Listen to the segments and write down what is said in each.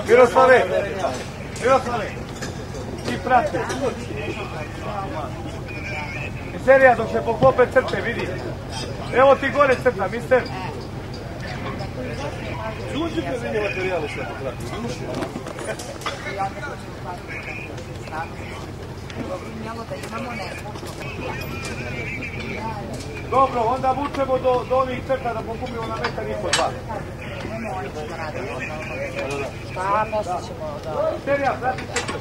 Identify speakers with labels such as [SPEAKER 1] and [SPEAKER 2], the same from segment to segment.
[SPEAKER 1] Miroslave, ti prati. Serija dok se poklope crte, vidi. Evo ti gore crta, mister. Suđite vidi materijale sve pokrati. Dobro, onda vučemo do ovih crta da pokupimo na metar i po dva.
[SPEAKER 2] Pa, posle ćemo, da.
[SPEAKER 1] Serija, prati crte.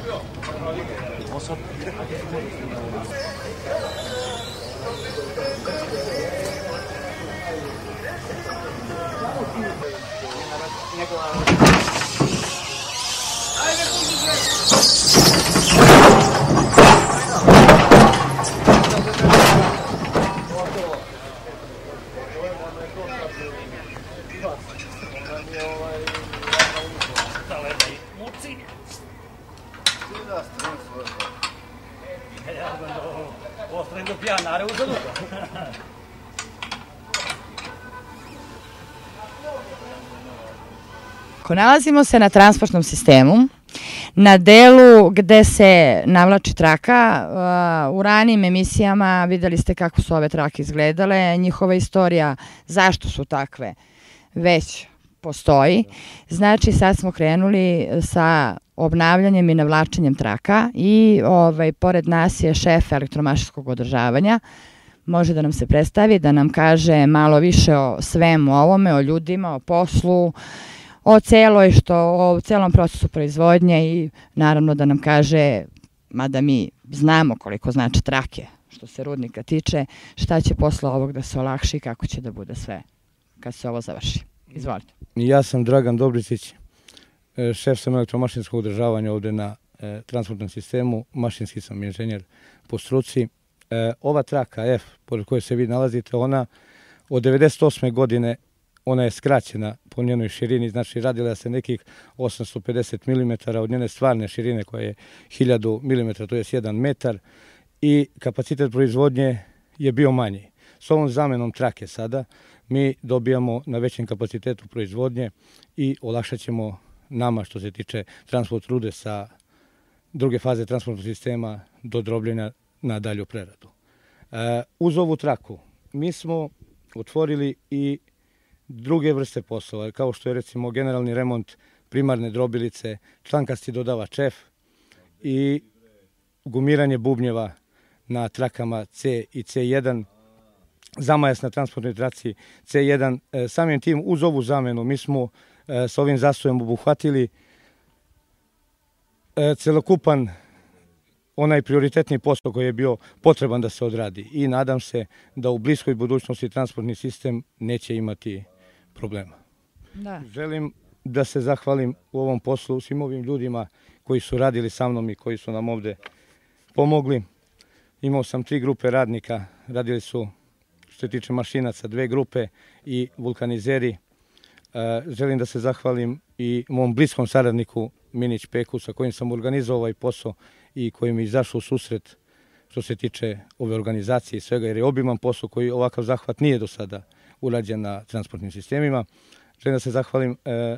[SPEAKER 2] Nalazimo se na transportnom sistemu, na delu gde se navlači traka. U ranijim emisijama videli ste kako su ove trake izgledale, njihova istorija, zašto su takve, već postoji. Znači sad smo krenuli sa obnavljanjem i navlačenjem traka i pored nas je šef elektromašinskog održavanja. Može da nam se predstavi, da nam kaže malo više o svemu ovome, o ljudima, o poslu, o celom procesu proizvodnje i naravno da nam kaže, mada mi znamo koliko znači trake što se rudnika tiče, šta će posle ovog da se olakši i kako će da bude sve kad se ovo završi. Izvolite.
[SPEAKER 3] Ja sam Dragan Dobričić, šef sam elektromašinskog održavanja ovde na transportnom sistemu, mašinski sam inženjer po struci. Ova traka F, pored koje se vi nalazite, ona od 1998. godine ona je skraćena po njenoj širini, znači radila se nekih 850 mm od njene stvarne širine koja je 1000 mm, to je 1 metar i kapacitet proizvodnje je bio manji. S ovom zamenom trake sada mi dobijamo na većem kapacitetu proizvodnje i olakšat ćemo nama što se tiče transport rude sa druge faze transportnog sistema do drobljenja na dalju preradu. Uz ovu traku mi smo otvorili i druge vrste poslova, kao što je recimo generalni remont primarne drobilice, člankasti dodavač F i gumiranje bubnjeva na trakama C i C1, zamajas na transportnoj traci C1. Samim tim uz ovu zamenu mi smo s ovim zastojem obuhvatili celokupan onaj prioritetni posao koji je bio potreban da se odradi i nadam se da u bliskoj budućnosti transportni sistem neće imati problema. Želim da se zahvalim u ovom poslu svim ovim ljudima koji su radili sa mnom i koji su nam ovde pomogli. Imao sam 3 grupe radnika, radili su što se tiče mašinaca 2 grupe i vulkanizeri. Želim da se zahvalim i mom bliskom saradniku Minić Peku sa kojim sam organizovao ovaj posao i koji mi izašao u susret što se tiče ove organizacije i svega, jer je obiman posao koji ovakav zahvat nije do sada urađen na transportnim sistemima. Želim da se zahvalim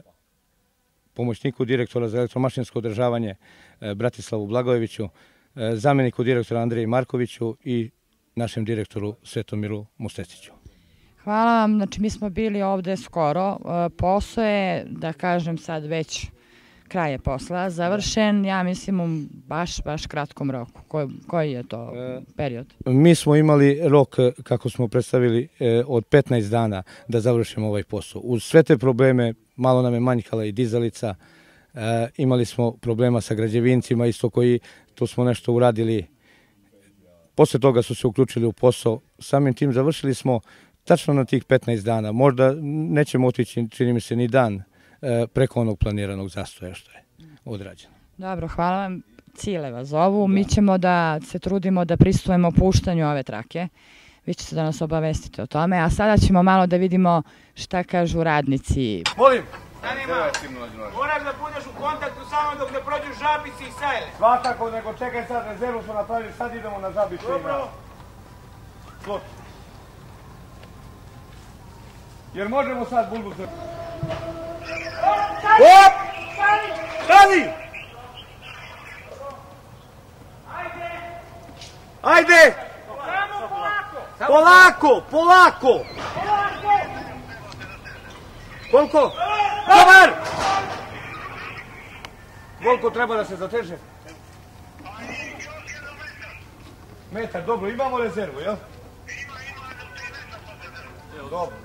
[SPEAKER 3] pomoćniku direktora za elektromašinsko održavanje Bratislavu Blagojeviću, zameniku direktora Andreji Markoviću i našem direktoru Svetomiru Musteciću.
[SPEAKER 2] Hvala vam, znači mi smo bili ovde skoro, posao je, da kažem sad već kraj je posla, završen, ja mislim u baš kratkom roku. Koji je to period?
[SPEAKER 3] Mi smo imali rok, kako smo predstavili, od 15 dana da završimo ovaj posao. Uz sve te probleme, malo nam je manjkala i dizalica, imali smo problema sa građevincima, isto koji, to smo nešto uradili, posle toga su se uključili u posao, samim tim završili smo tačno na tih 15 dana, možda nećemo otići, čini mi se, ni dan preko onog planiranog zastoja što je odrađeno.
[SPEAKER 2] Dobro, hvala vam. Cile vas zovu. Mi ćemo da se trudimo da pristupujemo puštanju ove trake. Vi ćete da nas obavestite o tome. A sada ćemo malo da vidimo šta kažu radnici.
[SPEAKER 1] Molim!
[SPEAKER 4] Moraš da budeš u kontaktu samo dok ne prođu Žabici i Sajle.
[SPEAKER 1] Svakako, nego čekaj sad, rezervu smo napravili, sad idemo na Žabicu.
[SPEAKER 4] Dobro.
[SPEAKER 1] Slot. Jer možemo sad bulbu se...
[SPEAKER 4] Op!
[SPEAKER 1] Stani! Ajde! Polako, polako! Koliko? Dobar! Koliko treba da se zateže? Metar, dobro, imamo rezervu, jel? Dobro.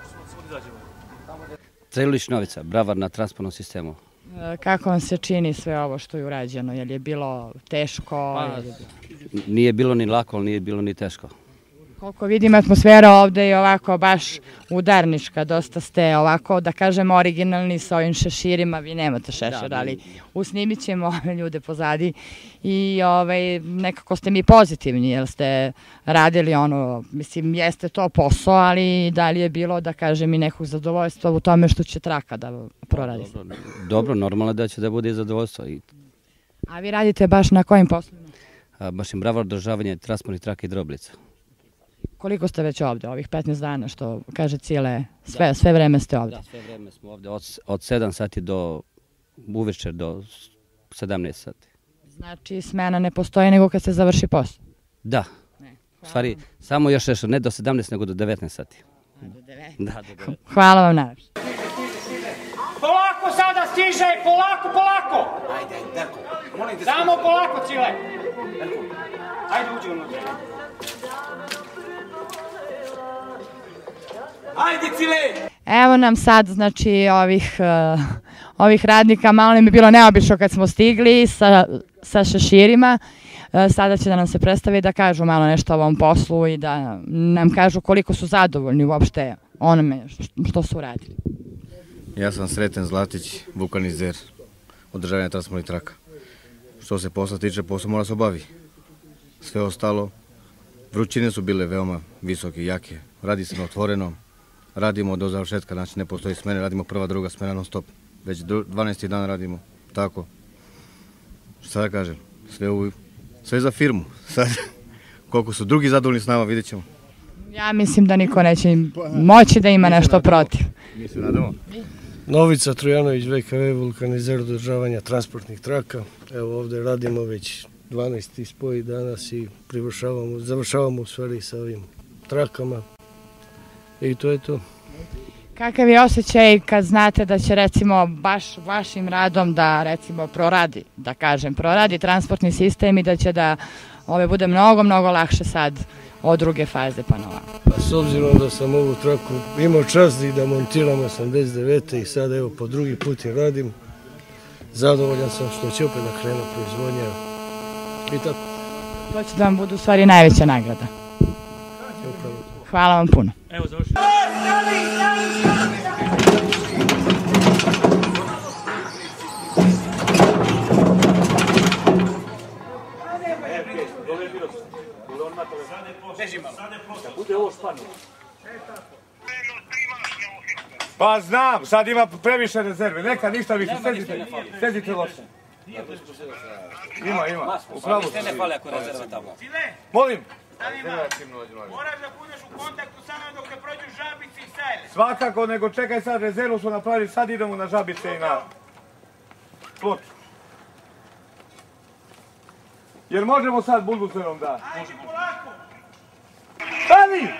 [SPEAKER 5] Celilić Novica, bravar na transportnom sistemu.
[SPEAKER 2] Kako vam se čini sve ovo što je urađeno? Je li je bilo teško?
[SPEAKER 5] Nije bilo ni lako, ali nije bilo ni teško.
[SPEAKER 2] Koliko vidim, atmosfera ovde je ovako baš udarnička, dosta ste ovako, da kažem, originalni sa ovim šeširima, vi nemate šešir, ali usnimit ćemo ove ljude pozadi i nekako ste mi pozitivni, jer ste radili ono, mislim, jeste to posao, ali da li je bilo, da kažem, i nekog zadovoljstva u tome što će traka da proradi?
[SPEAKER 5] Dobro, normalno da će da bude i zadovoljstvo.
[SPEAKER 2] A vi radite baš na kojim poslovima?
[SPEAKER 5] Baš im bravar održavanje transportnih traka i droblica.
[SPEAKER 2] Koliko ste već ovde, ovih 15 dana, što kaže Cile, sve vreme ste ovde?
[SPEAKER 5] Da, sve vreme smo ovde, od 7 sati do uvečer do 17 sati.
[SPEAKER 2] Znači, smena ne postoji nego kad se završi posao?
[SPEAKER 5] Da, u stvari, samo još nešto, ne do 17, nego do 19 sati.
[SPEAKER 2] Do 19?
[SPEAKER 5] Da, do 19.
[SPEAKER 2] Hvala vam najviše.
[SPEAKER 4] Polako sada stiže, polako, polako! Ajde, Darko, molim te... Samo polako, Cile! Ajde, uđi unutra. Ajde, Cile!
[SPEAKER 2] Evo nam sad, znači, ovih radnika, malo nam je bilo neobično kad smo stigli sa šeširima. Sada će da nam se predstave i da kažu malo nešto o ovom poslu i da nam kažu koliko su zadovoljni uopšte onome što su radili.
[SPEAKER 6] Ja sam Sreten Zlatić, vulkanizer, održavanja transportnih traka. Što se posla tiče, posao mora se obavi. Sve ostalo, vrućine su bile veoma visoke i jake. Radi se na otvorenom, radimo do završetka, znači ne postoji smene, radimo prva, druga smena non stop. Već 12. dan radimo, tako. Šta da kažem, sve za firmu. Sad, koliko su drugi zadovoljni s nama, vidjet ćemo.
[SPEAKER 2] Ja mislim da niko neće moći da ima nešto protiv.
[SPEAKER 6] Mi se nadamo.
[SPEAKER 7] Novica Trojanović, VKV, vulkanizer održavanja transportnih traka. Evo ovde radimo već 12. spoj danas i završavamo u stvari sa ovim trakama. I to je to.
[SPEAKER 2] Kakav je osjećaj kad znate da će recimo baš vašim radom da recimo proradi transportni sistem i da će da bude mnogo, mnogo lakše sad od druge faze pa na ovako?
[SPEAKER 7] S obzirom da sam ovu traku imao čast i da montiram 89. i sad evo po drugi put je radim, zadovoljan sam što će opet da krenu proizvodnja i tako.
[SPEAKER 2] To će da vam budu u stvari najveća nagrada. Hvala vam puno.
[SPEAKER 4] Evo, završi.
[SPEAKER 1] Pa znam, sad ima previše rezerve, neka ništa više, sedite loše. Ima, upravo.
[SPEAKER 4] Ne fali ako rezerva tamo.
[SPEAKER 1] Molim?
[SPEAKER 4] Moraš da budeš u kontaktu sa mnom dok ne prođu Žabice i Sajle.
[SPEAKER 1] Svakako, nego čekaj sad, rezervu smo napravili, sad idemo na Žabice i na Ploču. Jer možemo sad buldozerom da...
[SPEAKER 4] Ajde, polako!
[SPEAKER 1] Stani!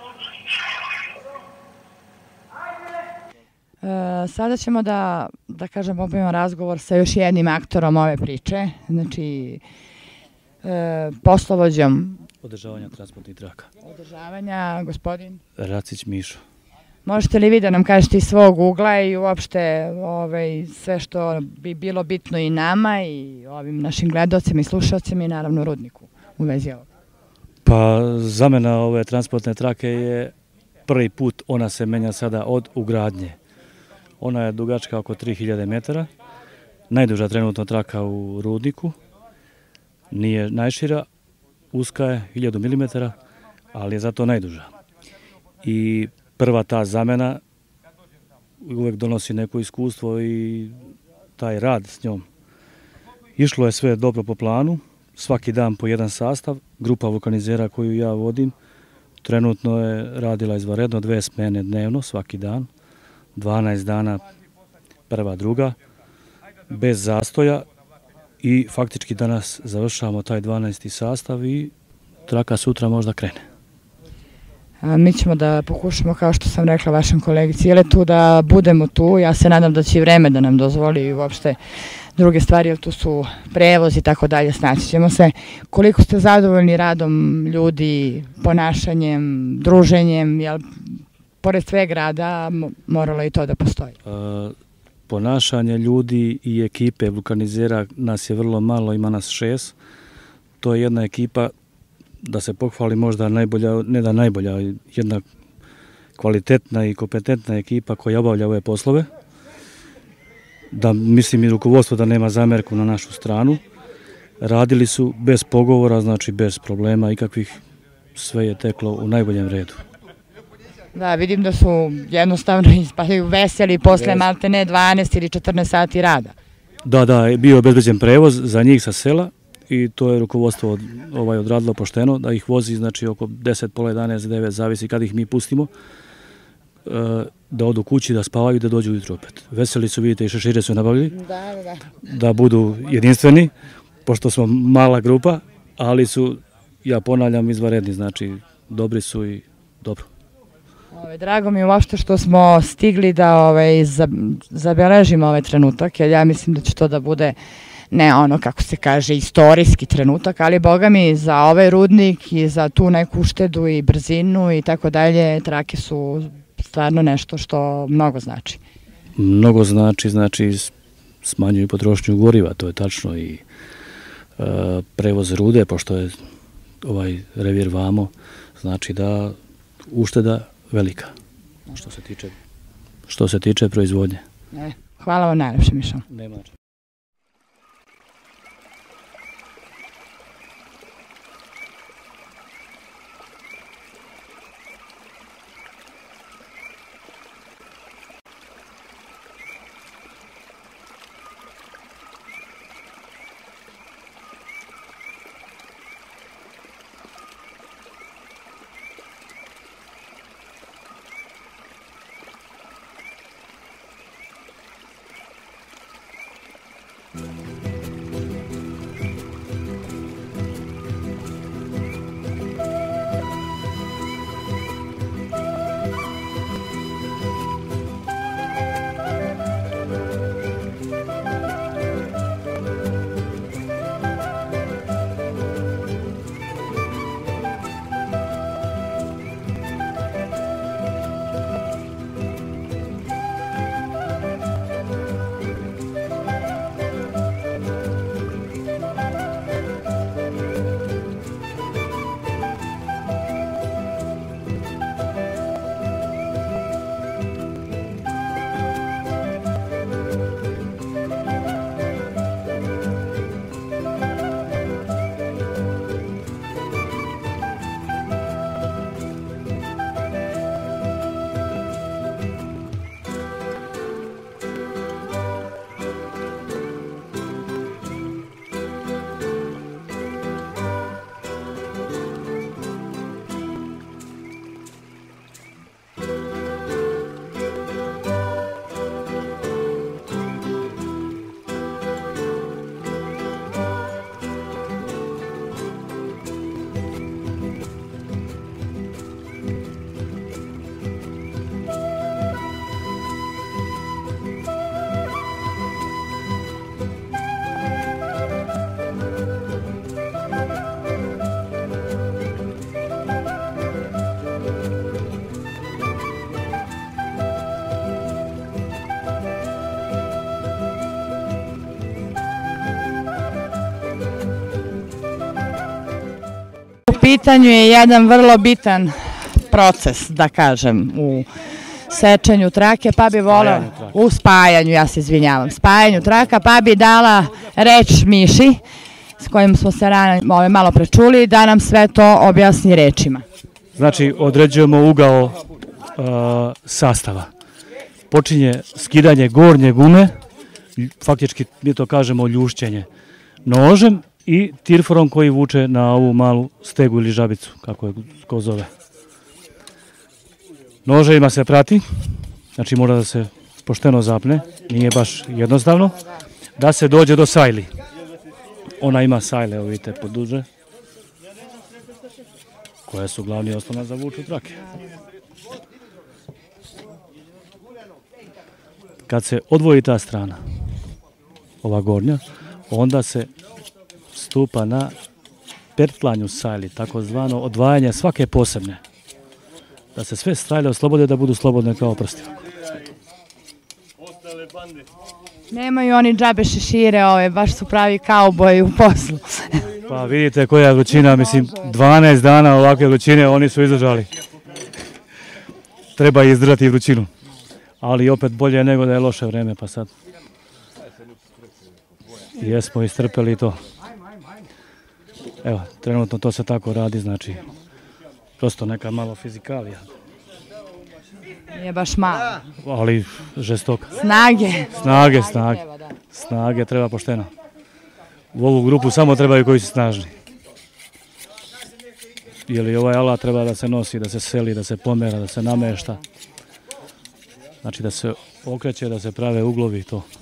[SPEAKER 2] Sada ćemo da kažem, obavimo razgovor sa još jednim aktorom ove priče, znači poslovođom
[SPEAKER 8] održavanja transportnih traka.
[SPEAKER 2] Održavanja, gospodin?
[SPEAKER 8] Racić Mišo.
[SPEAKER 2] Možete li vi da nam kažete iz svog ugla i uopšte sve što bi bilo bitno i nama i ovim našim gledalcima i slušalcima i naravno Rudniku u vezi ovoga?
[SPEAKER 8] Pa zamena ove transportne trake je prvi put, ona se menja sada od ugradnje. Ona je dugačka oko 3000 metara, najduža trenutno traka u Rudniku, nije najšira, uska je 1000 mm, ali je zato najduža. I prva ta zamena uvek donosi neko iskustvo i taj rad s njom. Išlo je sve dobro po planu, svaki dan po jedan sastav, grupa vulkanizera koju ja vodim trenutno je radila izvanredno 2 smene dnevno, svaki dan, 12 dana prva, druga. bez zastoja i faktički danas završavamo taj 12. sastav i traka sutra možda krene.
[SPEAKER 2] Mi ćemo da pokušamo, kao što sam rekla vašem kolegici Jeletu, da budemo tu. Ja se nadam da će i vreme da nam dozvoli i uopšte druge stvari, jer tu su prevoz i tako dalje, snaći ćemo se. Koliko ste zadovoljni radom ljudi, ponašanjem, druženjem, jel pored sveg rada moralo i to da postoji?
[SPEAKER 8] Ponašanje ljudi i ekipe vulkanizera, nas je vrlo malo, ima nas 6. To je jedna ekipa, da se pohvali, možda najbolja, ne da najbolja, jedna kvalitetna i kompetentna ekipa koja obavlja ove poslove. Da mislim i rukovodstvo da nema zamerku na našu stranu. Radili su bez pogovora, znači bez problema ikakvih, sve je teklo u najboljem redu.
[SPEAKER 2] Da, vidim da su jednostavno ispali veseli posle malte ne 12 ili 14 sati rada.
[SPEAKER 8] Da, bio je obezbeđen prevoz za njih sa sela i to je rukovodstvo odradilo pošteno, da ih vozi znači oko 10, pola 11, 9, zavisi kad ih mi pustimo, da odu kući, da spavaju i da dođu ujutro opet. Veseli su, vidite, i šešire su nabavili, da budu jedinstveni, pošto smo mala grupa, ali su, ja ponavljam, izvanredni, znači dobri su i dobro.
[SPEAKER 2] Drago mi je uopšte što smo stigli da zabeležimo ovaj trenutak, jer ja mislim da će to da bude, ne ono kako se kaže, istorijski trenutak, ali boga mi za ovaj rudnik i za tu neku uštedu i brzinu i tako dalje, trake su stvarno nešto što mnogo znači.
[SPEAKER 8] Mnogo znači smanjuju potrošnju goriva, to je tačno, i prevoz rude, pošto je ovaj revir vamo, znači da ušteda velika što se tiče proizvodnje.
[SPEAKER 2] Hvala vam najlepše, Mišo.
[SPEAKER 8] Nema.
[SPEAKER 2] U pitanju je jedan vrlo bitan proces, da kažem, u sečenju trake, pa bi volao, u spajanju, ja se izvinjavam, spajanju traka, pa bi dala reč Miši, s kojim smo se malo prečuli, da nam sve to objasni rečima.
[SPEAKER 8] Znači, određujemo ugao sastava. Počinje skidanje gornje gume, faktički mi to kažemo ljušćenje, nožem i tirforom koji vuče na ovu malu stegu ili žabicu, kako je ko zove. Noževima se prati, znači mora da se pošteno zapne, nije baš jednostavno, da se dođe do sajli. Ona ima sajle, evo vidite, poduže, koje su glavni osnova za vuču trake. Kad se odvoji ta strana, ova gornja, onda se stupa na pertlanju sajli, takozvano odvajanje svake posebne. Da se sve sajle oslobode, da budu slobodne kao prsti.
[SPEAKER 2] Nemaju oni džabe šešire, baš su pravi kauboji u poslu.
[SPEAKER 8] Pa vidite koja je vrućina, mislim 12 dana ovakve vrućine oni su izdržali. Treba izdržati vrućinu, ali opet bolje nego da je loše vreme, pa sad jesmo istrpeli to. Evo, trenutno to se tako radi, znači prosto neka malo fizikalija.
[SPEAKER 2] Nije baš malo.
[SPEAKER 8] Ali žestoka. Snage treba pošteno. U ovu grupu samo trebaju koji su snažni. Jer ovaj alat treba da se nosi, da se seli, da se pomera, da se namešta. Znači da se okreće, da se prave uglovi i to.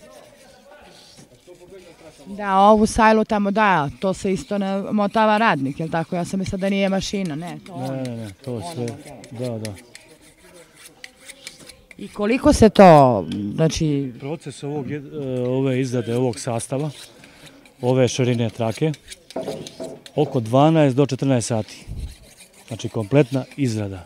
[SPEAKER 2] Da, ovu sajlu tamo da, to se isto motava radnik, jel tako? Ja sam mislila da nije mašina, ne.
[SPEAKER 8] Ne, to sve, da.
[SPEAKER 2] I koliko se to, znači...
[SPEAKER 8] Proces ove izrade, ovog sastava, ove širine trake, oko 12 do 14 sati. Znači kompletna izrada.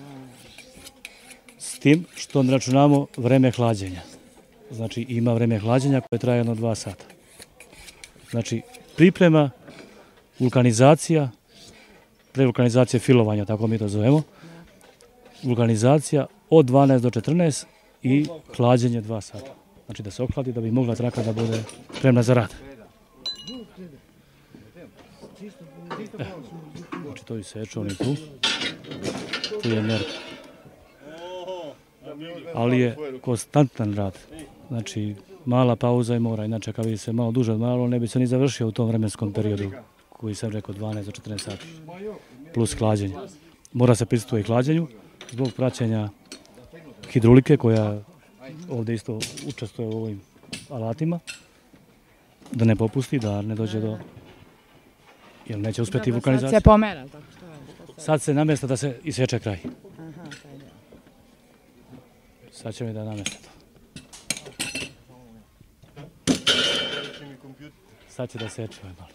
[SPEAKER 8] S tim što ne računamo vreme hlađenja. Znači ima vreme hlađenja koje traje jedno 2 sata. Znači priprema, vulkanizacija, prevulkanizacija filovanja, tako mi to zovemo, vulkanizacija od 12 do 14 i hlađenje 2 sata. Znači da se ohladi da bi mogla traka da bude spremna za rad. Znači to iseču oni tu. Tu je merka. Ali je konstantan rad. Znači mala pauza i mora. Inače kad bi se malo duže odmaralo ne bi se ni završio u tom vremenskom periodu koji sam rekao 12 do 14 sati. Plus hlađenje. Mora se pristupiti i hlađenju zbog praćenja hidrolike koja ovdje isto učestvuje u ovim alatima, da ne popusti, da ne dođe do... jer neće uspjeti vulkanizacija.
[SPEAKER 2] Sad se pomera, tako što je?
[SPEAKER 8] Sad se namjesta da se isječe kraj. Sad će mi da namjesta to. Sad će da seče ovaj malo.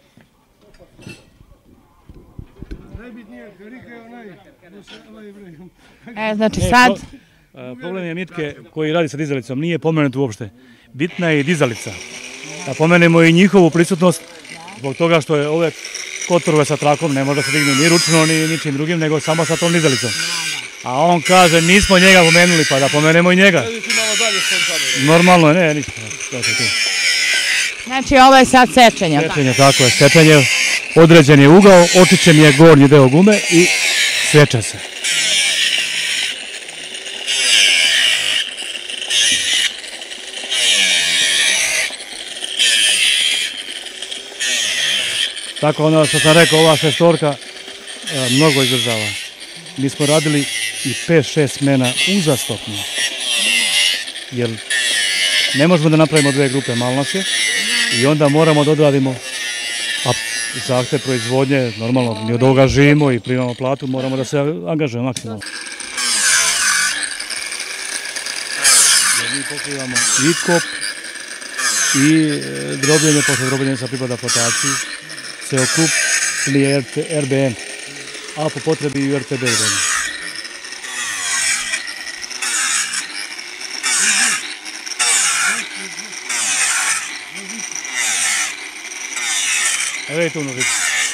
[SPEAKER 2] Znači sad...
[SPEAKER 8] Problem je Mitke koji radi sa dizalicom, nije pomenut uopšte. Bitna je i dizalica. Da pomenemo i njihovu prisutnost zbog toga što je ove kotorove sa trakom ne može da se digne ni ručno ni ničim drugim nego samo sa tom dizalicom. A on kaže nismo njega pomenuli pa da pomenemo i njega. Normalno je, ne, ništa.
[SPEAKER 2] Znači ovo je sad sečenje.
[SPEAKER 8] Sečenje, tako je, sečenje. Određen je ugao, očišćen je gornji deo gume i seče se. Tako ono što sam rekao, ova šestorka mnogo izdržava. Mi smo radili i 5-6 smena uzastopno. Jer ne možemo da napravimo 2 grupe, malo nas je. I onda moramo da odradimo zahtev proizvodnje, normalno, mi od ovoga živimo i primamo platu, moramo da se angažujemo maksimalno. Jer mi pokrivamo i kop, i drobljenje, posle drobljenja sa pripada flotaciji, ceokup ili RBM, a po potrebi i RTB idemo. Evo je tu nožica.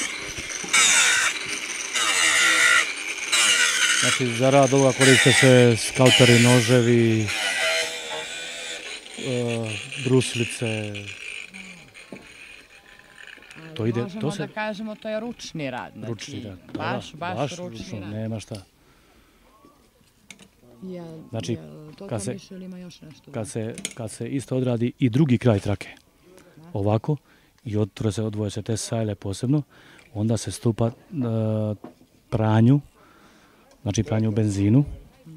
[SPEAKER 8] Znači za rad ovoga koriste se skalperi, noževi, brusilice. To ide,
[SPEAKER 2] možemo da kažemo to je ručni rad.
[SPEAKER 8] Ručni rad,
[SPEAKER 2] baš ručni rad.
[SPEAKER 8] Nema šta. Znači, kad se isto odradi i drugi kraj trake, ovako, i odvoje se te sajle posebno, onda se stupa pranju, znači pranju u benzinu,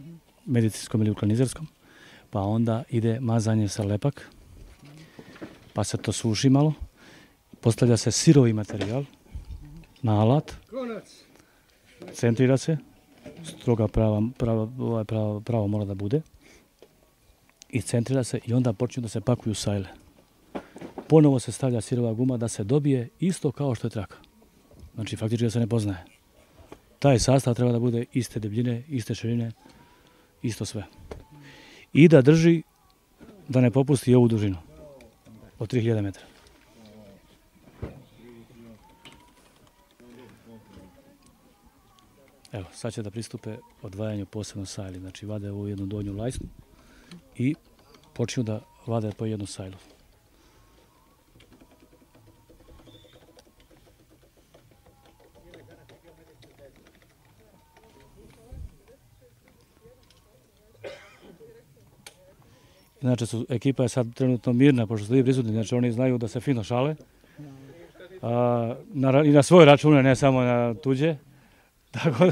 [SPEAKER 8] medicinskom ili vulkanizerskom, pa onda ide mazanje sa lepak pa se to suši malo. Postavlja se sirovi materijal na alat, centrira se, stroga pravo mora da bude, i centrira se i onda počinju da se pakuju sajle. Ponovo se stavlja sirova guma da se dobije isto kao što je traka. Znači faktički da se ne poznaje. Taj sastav treba da bude iste debljine, iste širine, isto sve. I da drži, da ne popusti i ovu dužinu od 3000 metara. Evo, sad će da pristupe odvajanju posebno sajli. Znači vade ovu jednu donju lajsnu i počinju da vade po jednu sajlu. Inače, ekipa je sad trenutno mirna, pošto ste vi prisutni, znači oni znaju da se fino šale. I na svoje račune, ne samo na tuđe. Tako da,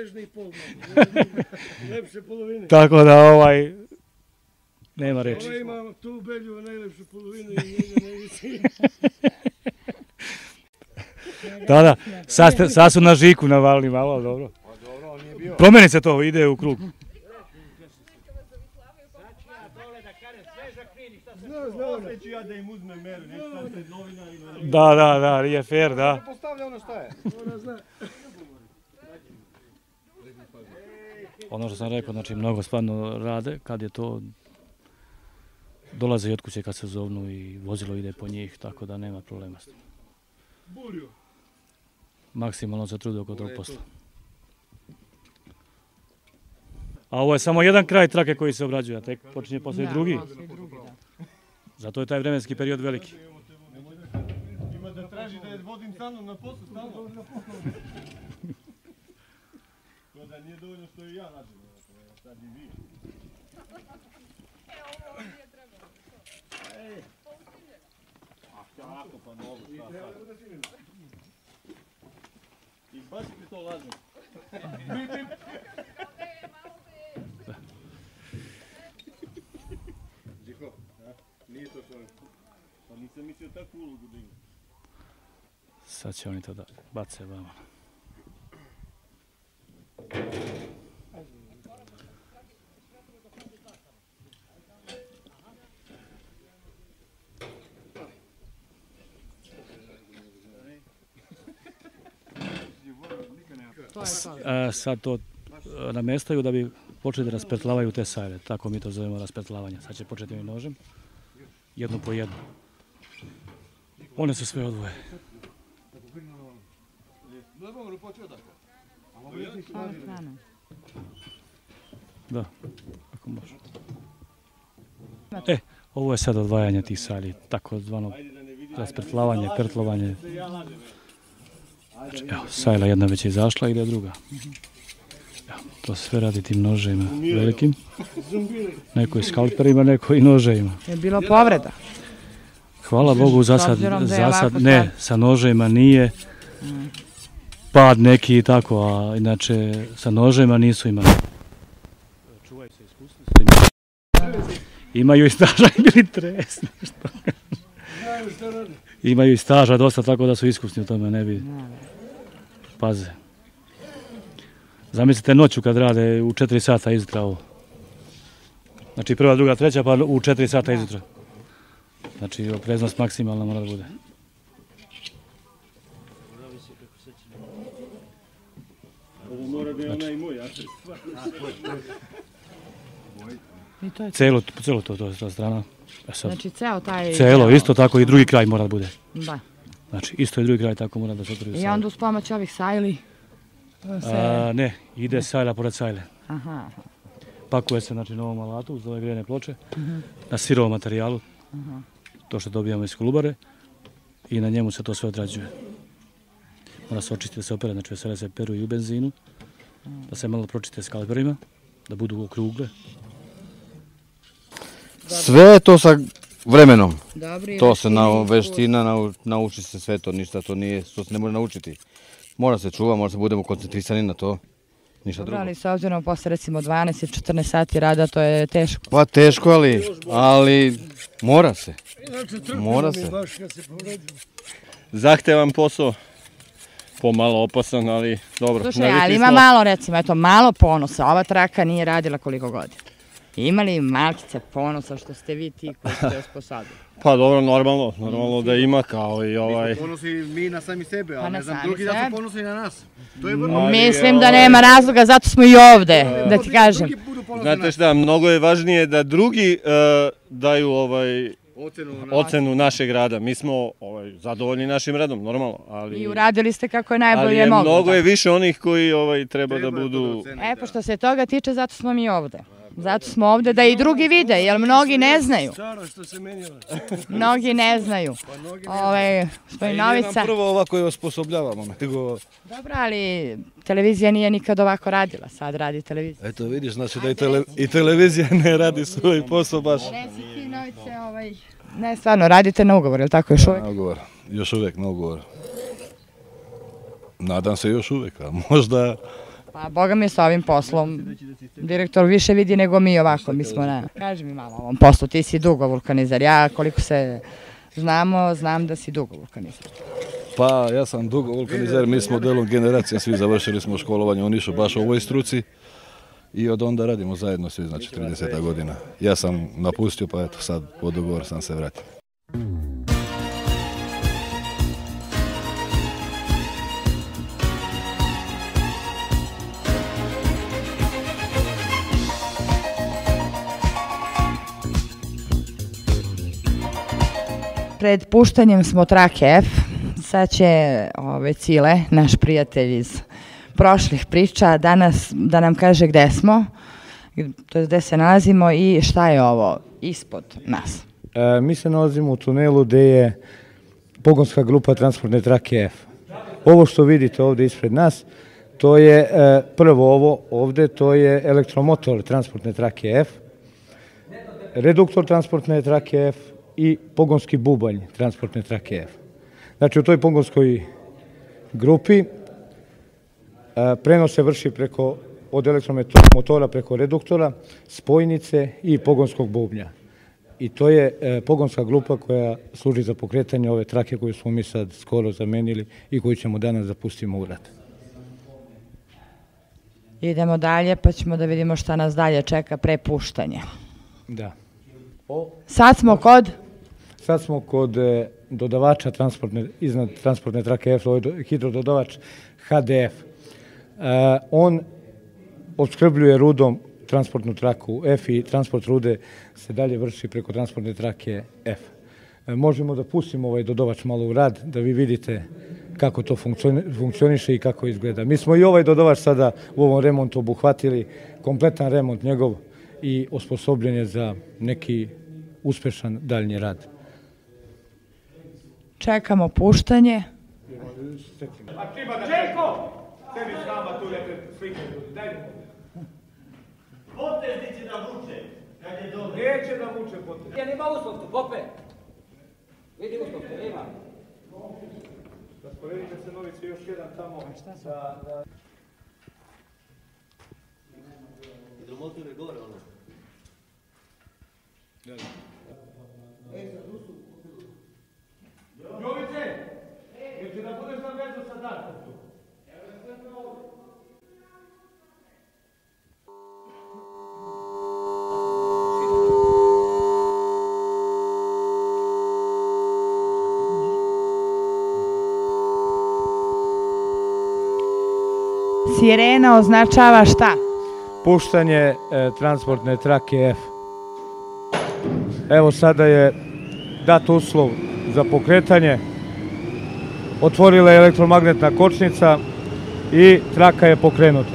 [SPEAKER 8] tako da nema reči.
[SPEAKER 7] Ovo ima tu belju najlepšu polovinu i njega najveći.
[SPEAKER 8] Da, sad su na žiku navalili malo, ali dobro. Promeni se to, ide u krug. Da, nije fair, da. Ono što sam rekao, znači mnogo stvarno rade, kad je to, dolaze i od kuće kad se zovnu i vozilo ide po njih, tako da nema problema s tim. Maksimalno se trude oko tog posla. A ovo je samo jedan kraj trake koji se obrađuje, a tek počinje poslije drugi. Zato je taj vremenski period veliki.
[SPEAKER 1] Ima da traži da je vodim stalno na poslu, stalno na poslu. To da nije dovoljno što i ja radim, sad i vi. Ovo nije trebalo. Ako pa novo, šta sad? I baš ti to lažem. Žiho, nije to što... Pa nisam mislio takvu ulogu da ima.
[SPEAKER 8] Sad će oni to da bace vama. Sad to namestaju da bi počeli da raspetlavaju te sajle. Tako mi to zovemo raspetlavanje. Sad će početi ovim nožem. Jednu po jednu. One se sve odvoje. Da, ako može. Ovo je sad odvajanje tih sajli. Tako zvano raspetlavanje, krtlovanje. Znači, evo, sajla jedna već je izašla, ide druga. Evo, to sve radi tim noževima velikim. Neko i skalperima, neko i noževima.
[SPEAKER 2] Je bilo povreda?
[SPEAKER 8] Hvala Bogu, za sad ne, sa noževima nije. Pad neki i tako, a inače sa noževima nisu imali. Čuvaju se iskusni. Imaju i staža i bili tresni. Imaju i staža dosta, tako da su iskusni u tome, ne bi... Paze. Zamislite noću kad rade u 4 sata izjutra ovo. Znači prva, druga, treća, pa u 4 sata izjutra. Znači opreznost maksimalna mora da bude.
[SPEAKER 1] Ovo mora da je ona i moj,
[SPEAKER 8] Celo to strana.
[SPEAKER 2] Znači ceo taj...
[SPEAKER 8] Celo, isto tako i drugi kraj mora da bude.
[SPEAKER 2] Da.
[SPEAKER 8] Znači isto i drugi kraj tako mora da se otvori.
[SPEAKER 2] I onda uz pomoć ovih sajli?
[SPEAKER 8] Ne, ide sajla pored sajle.
[SPEAKER 2] Aha.
[SPEAKER 8] Pakuje se znači na ovom alatu uz ove grejene ploče, na sirovom materijalu, to što dobijamo iz kolubare, i na njemu se to sve odrađuje. Mora se očistiti da se opere, znači vesele se peru i u benzinu, da se malo pročiste skalperima, da budu okrugle.
[SPEAKER 6] Sve to sa vremenom. To se veština, nauči se sve to, ništa to nije, što se ne može naučiti. Mora se čuva, mora se budemo koncentrisani na to
[SPEAKER 9] ništa drugo.
[SPEAKER 2] Ali s obzirom posle recimo 12 i 14 sati rada, to je teško.
[SPEAKER 9] Pa teško, ali mora se. Mora se.
[SPEAKER 10] Zahtevan posao, pomalo opasan, ali dobro.
[SPEAKER 2] Slušaj, ali ima malo recimo, eto, malo ponosa. Ova traka nije radila koliko godina. Ima li malkice ponosa što ste vi ti koji ste osposobili?
[SPEAKER 10] Pa dobro, normalno da ima kao i ovaj...
[SPEAKER 6] Mi smo ponosni mi na sami sebe, ali ne znam drugi da su ponosni na nas.
[SPEAKER 2] Mislim da nema razloga, zato smo i ovde, da ti kažem.
[SPEAKER 10] Znate šta, mnogo je važnije da drugi daju ocenu našeg rada. Mi smo zadovoljni našim radom, normalno.
[SPEAKER 2] I uradili ste kako je najbolje moglo.
[SPEAKER 10] Ali mnogo je više onih koji treba da budu...
[SPEAKER 2] E, pa što se toga tiče, zato smo mi ovde. Zato smo ovde da i drugi vide, jer mnogi ne znaju. Mnogi ne znaju. Gospodin Novica.
[SPEAKER 9] Prvo ovako je osposobljavamo.
[SPEAKER 2] Dobro, ali televizija nije nikad ovako radila, sad radi televizija.
[SPEAKER 9] Eto vidiš, znači da i televizija ne radi svoj posao baš.
[SPEAKER 2] Reci ti, Novice, ne, stvarno, radite na ugovor, je li tako još uvek?
[SPEAKER 9] Na ugovor, još uvek na ugovor. Nadam se još uvek, a možda...
[SPEAKER 2] Pa, boga mi sa ovim poslom, direktor više vidi nego mi ovako, mi smo na... Kaži mi malo o ovom poslu, ti si dugo vulkanizer, ja koliko se znamo, znam da si dugo vulkanizer.
[SPEAKER 9] Pa, ja sam dugo vulkanizer, mi smo delom generacija, svi završili smo školovanje u Nišu baš u ovoj struci i od onda radimo zajedno svi, znači 30 godina. Ja sam napustio, pa eto sad po dogovor sam se vratio.
[SPEAKER 2] Pred puštanjem smo trake F, sad će Cile, naš prijatelj iz prošlih priča, danas da nam kaže gde smo, to je gde se nalazimo i šta je ovo ispod nas.
[SPEAKER 3] Mi se nalazimo u tunelu gde je pogonska grupa transportne trake F. Ovo što vidite ovde ispred nas, to je prvo ovo ovde, to je elektromotor transportne trake F, reduktor transportne trake F, i pogonski bubanj transportne trake F. Znači u toj pogonskoj grupi prenos se vrši od elektromotora preko reduktora, spojnice i pogonskog bubnja. I to je pogonska grupa koja služi za pokretanje ove trake koju smo mi sad skoro zamenili i koju ćemo danas da pustimo u rad.
[SPEAKER 2] Idemo dalje pa ćemo da vidimo šta nas dalje čeka pre puštanja.
[SPEAKER 3] Da.
[SPEAKER 2] Sad smo kod?
[SPEAKER 3] Sad smo kod dodavača iznad transportne trake F, ovo je hidrododavač HDF. On opskrbljuje rudom transportnu traku F i transport rude se dalje vrši preko transportne trake F. Možemo da pustimo ovaj dodavač malo u rad, da vi vidite kako to funkcioniše i kako izgleda. Mi smo i ovaj dodavač sada u ovom remontu obuhvatili, kompletan remont njegov i osposobljen je za neki uspešan daljnji rad.
[SPEAKER 2] Čekamo puštanje.
[SPEAKER 1] Čeko! Sedi s nama tu, slike ljudi, daj mu.
[SPEAKER 4] Poteznici da vuče, kad je dobro.
[SPEAKER 1] Neće da vuče potez.
[SPEAKER 4] Ja nima uslovku, Pope. Vidi uslovku, nema.
[SPEAKER 1] Rasporedite se, Novice, još jedan tamo.
[SPEAKER 4] Hidromotor je gore, ono.
[SPEAKER 1] Jovice, jel da budeš na vezu sa Darkom tu?
[SPEAKER 2] Sirena označava šta?
[SPEAKER 3] Puštanje transportne trake F. Evo sada je dat uslov za pokretanje, otvorila je elektromagnetna kočnica i traka je pokrenuta.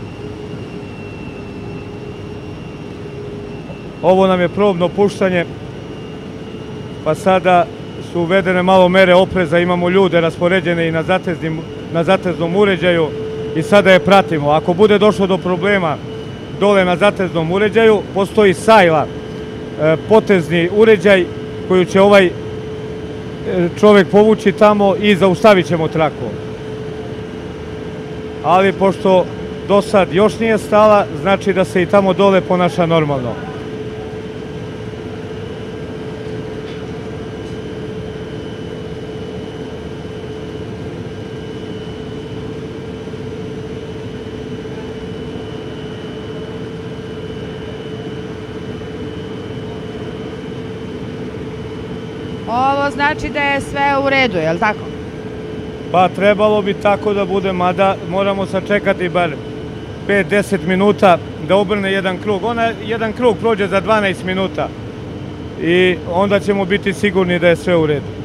[SPEAKER 3] Ovo nam je probno puštanje, pa sada su uvedene malo mere opreza, imamo ljude raspoređene i na zateznom uređaju i sada je pratimo. Ako bude došlo do problema dole na zateznom uređaju, postoji sajla, potezni uređaj koju će ovaj čovek povući tamo i zaustavit ćemo traku. Ali pošto
[SPEAKER 1] do sad još nije stala, znači da se i tamo dole ponaša normalno.
[SPEAKER 2] Ovo znači da je sve u redu, je li tako?
[SPEAKER 1] Pa trebalo bi tako da bude, mada moramo sačekati bar 5-10 minuta da obrne jedan krug. Jedan krug prođe za 12 minuta i onda ćemo biti sigurni da je sve u redu.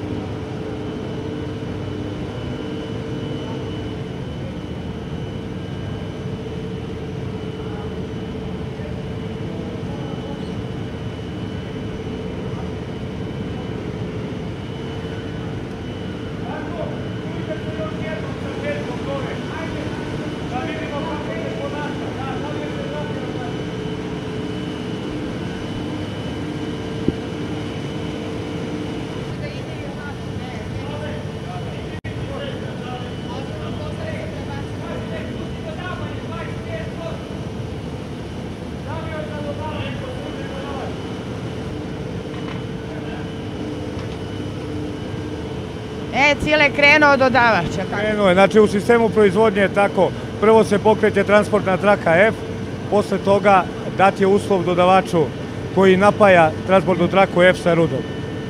[SPEAKER 2] Cile krenuo dodavač.
[SPEAKER 1] Krenuo je, znači u sistemu proizvodnje je tako, prvo se pokreće transportna traka F, posle toga dat je uslov dodavaču koji napaja transportnu traku F sa rudom.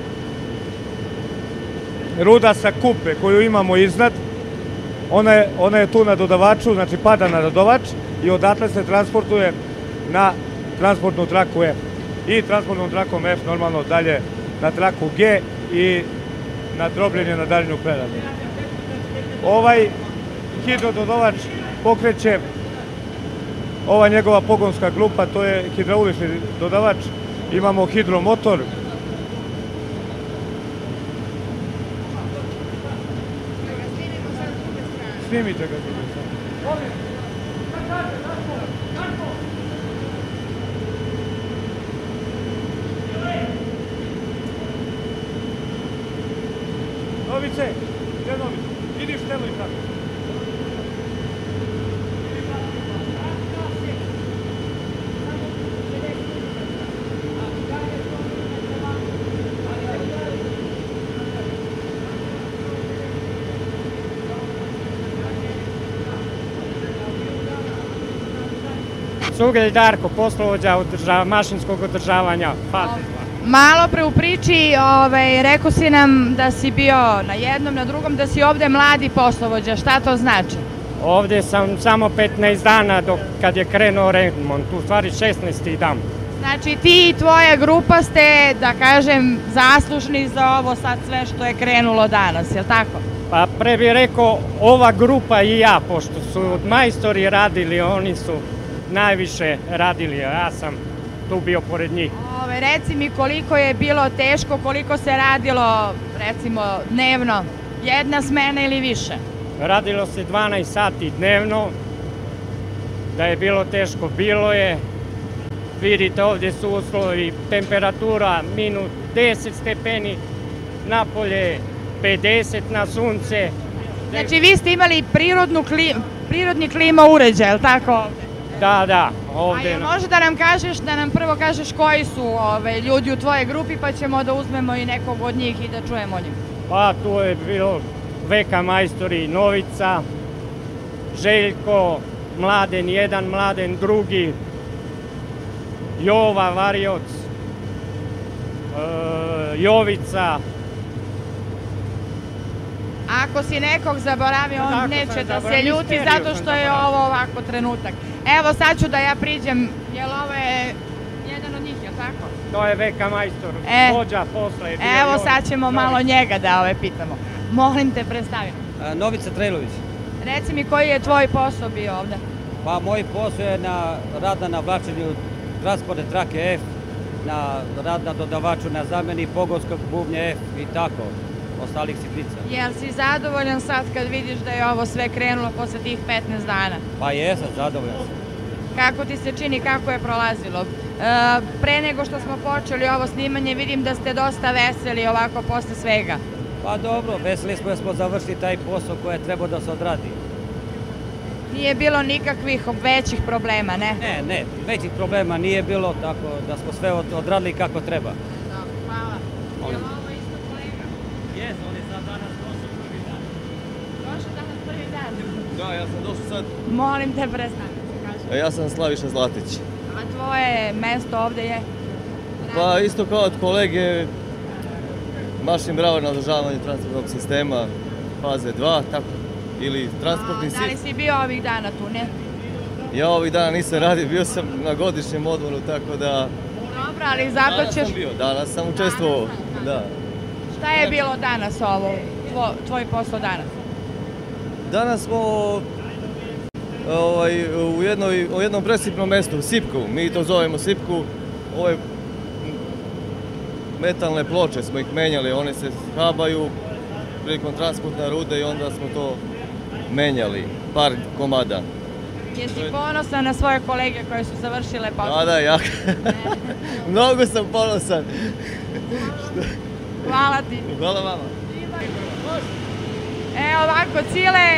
[SPEAKER 1] Ruda sa kupe koju imamo iznad, ona je tu na dodavaču, znači pada na dodavač i odatle se transportuje na transportnu traku F. I transportnom trakom F normalno dalje na traku G i na drobljenje na daljinu preradu. Ovaj hidrododavač pokreće ova njegova pogonska grupa, to je hidraulični dodavač, imamo hidromotor. Snimite ga. Novice, gdje Novice? Idi štelo i tako.
[SPEAKER 4] Cugelj Darko, poslovođa mašinskog održavanja faze 2.
[SPEAKER 2] Malo pre u priči, rekao si nam da si bio na jednom, na drugom, da si ovde mladi poslovođa. Šta to znači?
[SPEAKER 4] Ovde sam samo 15 dana kad je krenuo remont, u stvari 16. dan.
[SPEAKER 2] Znači ti i tvoja grupa ste, da kažem, zaslužni za ovo sad sve što je krenulo danas, je li tako?
[SPEAKER 4] Pa pre bih rekao ova grupa i ja, pošto su majstori radili, oni su najviše radili, a ja sam tu bio pored njih.
[SPEAKER 2] Reci mi koliko je bilo teško, koliko se radilo, recimo, dnevno, jedna smena ili više?
[SPEAKER 4] Radilo se 12 sati dnevno, da je bilo teško, bilo je. Vidite, ovdje su uslovi, temperatura minus 10 stepeni, napolje 50 na sunce.
[SPEAKER 2] Znači vi ste imali prirodni klima uređaj, je li tako?
[SPEAKER 4] Da, ovdje.
[SPEAKER 2] A može da nam kažeš, da nam prvo kažeš koji su ljudi u tvojoj grupi, pa ćemo da uzmemo i nekog od njih i da čujemo o njim.
[SPEAKER 4] Pa tu je bilo VK majstori Novica, Željko, Mladen 1, Mladen 2, Jova varioc, Jovica.
[SPEAKER 2] Ako si nekog zaboravio, on neće da se ljuti zato što je ovo ovako trenutak. Evo sad ću da ja priđem, jer ovo je jedan od njih, je li tako?
[SPEAKER 4] To je VK majstor, vođa posle.
[SPEAKER 2] Evo sad ćemo malo njega da pitamo. Molim te, predstavim.
[SPEAKER 5] Novica Trejlović.
[SPEAKER 2] Reci mi koji je tvoj posao bio ovde?
[SPEAKER 5] Pa moj posao je rad na navlačenju transportne trake F, rad na dodavaču, na zameni pogonskog bubnja F i tako, ostalih sitnica.
[SPEAKER 2] Jel si zadovoljan sad kad vidiš da je ovo sve krenulo posle tih 15 dana?
[SPEAKER 5] Pa jesam, zadovoljan sam.
[SPEAKER 2] Kako ti se čini, kako je prolazilo? Pre nego što smo počeli ovo snimanje, vidim da ste dosta veseli ovako posle svega.
[SPEAKER 5] Pa dobro, veseli smo jer smo završili taj posao koji je trebao da se odradi.
[SPEAKER 2] Nije bilo nikakvih većih problema, ne?
[SPEAKER 5] Ne, većih problema nije bilo, tako da smo sve odradili kako treba.
[SPEAKER 2] Hvala. Je li ovo isto kolega?
[SPEAKER 5] Jes, on je sad danas došao prvi dan.
[SPEAKER 2] Došao danas prvi dan?
[SPEAKER 11] Da, ja sam došao sad.
[SPEAKER 2] Molim te, prestani.
[SPEAKER 11] Ja sam Slaviša Zlatić.
[SPEAKER 2] A tvoje mesto ovde je?
[SPEAKER 11] Pa isto kao od kolege, mašin bravar na održavanju transportnog sistema faze 2, tako, ili transportni sistem.
[SPEAKER 2] Da li si bio ovih dana tu, ne?
[SPEAKER 11] Ja ovih dana nisam radio, bio sam na godišnjem odmoru, tako da...
[SPEAKER 2] Dobro, ali zato ćeš...
[SPEAKER 11] Danas sam učestvovao, da.
[SPEAKER 2] Šta je bilo danas ovo, tvoj posao danas?
[SPEAKER 11] Danas smo u jednom presipnom mestu, Sipku, mi to zovemo Sipku, ove metalne ploče smo ih menjali, one se habaju prilikom transportne rude i onda smo to menjali, par komada.
[SPEAKER 2] Jesi ponosan na svoje kolege koje su završile posao?
[SPEAKER 11] Da, jako. Mnogo sam ponosan.
[SPEAKER 2] Hvala ti.
[SPEAKER 11] Hvala vama.
[SPEAKER 2] Ovako, Cile,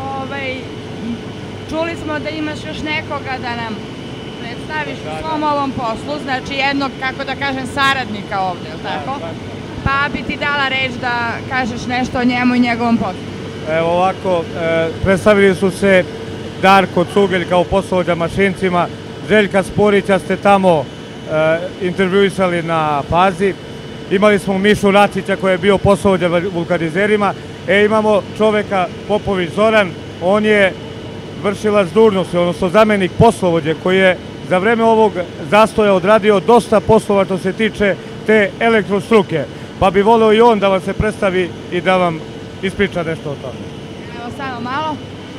[SPEAKER 2] čuli smo da imaš još nekoga da nam predstaviš u svom ovom poslu, znači jednog, kako da kažem, saradnika ovde, je li tako? Pa bi ti dala reč da kažeš nešto o njemu i njegovom poslu.
[SPEAKER 1] Evo ovako, predstavili su se Darko Cugelj kao poslovođa mašincima, Željka Sporića ste tamo intervjuisali na fazi, imali smo Mišu Racića koji je bio poslovođa vulkanizerima, imamo čoveka Popović Zoran, on je vršilac dužnosti, odnosno zamenik poslovođe koji je za vreme ovog zastoja odradio dosta poslova što se tiče te elektrostruke, pa bi volio i on da vam se predstavi i da vam ispriča nešto o tome.
[SPEAKER 2] Evo samo malo.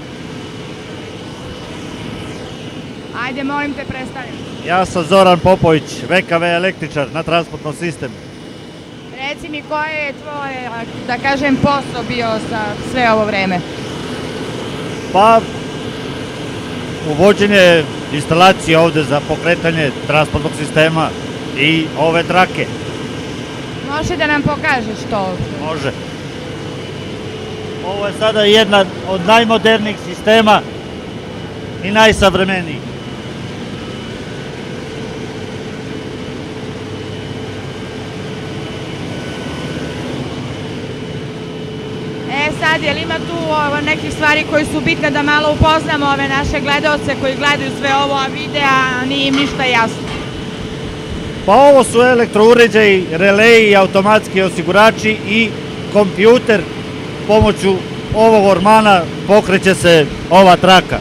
[SPEAKER 2] Ajde, molim te, predstavim.
[SPEAKER 12] Ja sam Zoran Popović, VKV električar na transportnom sistemu.
[SPEAKER 2] Reci mi koji je tvoj, da kažem, posao bio za sve ovo vreme?
[SPEAKER 12] Pa, uvođenje instalacije ovde za pokretanje transportnog sistema i ove trake.
[SPEAKER 2] Može da nam pokažeš to?
[SPEAKER 12] Može. Ovo je sada jedna od najmodernijih sistema i najsavremenijih.
[SPEAKER 2] Sad, je li ima tu nekih stvari koji su bitne da malo upoznamo ove naše gledalce koji gledaju sve ovo, a videa nije im ništa jasno?
[SPEAKER 12] Pa ovo su elektrouređaji, releji i automatski osigurači i kompjuter. Pomoću ovog ormana pokreće se ova traka.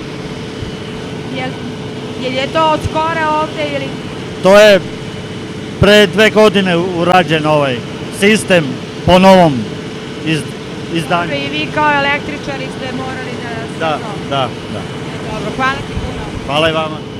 [SPEAKER 2] Je to od skora ovde ili?
[SPEAKER 12] To je pre 2 godine urađen ovaj sistem po novom izdanju.
[SPEAKER 2] I vi kao električari ste morali da...
[SPEAKER 12] Da.
[SPEAKER 2] Dobro, hvala ti puno.
[SPEAKER 12] Hvala i vama.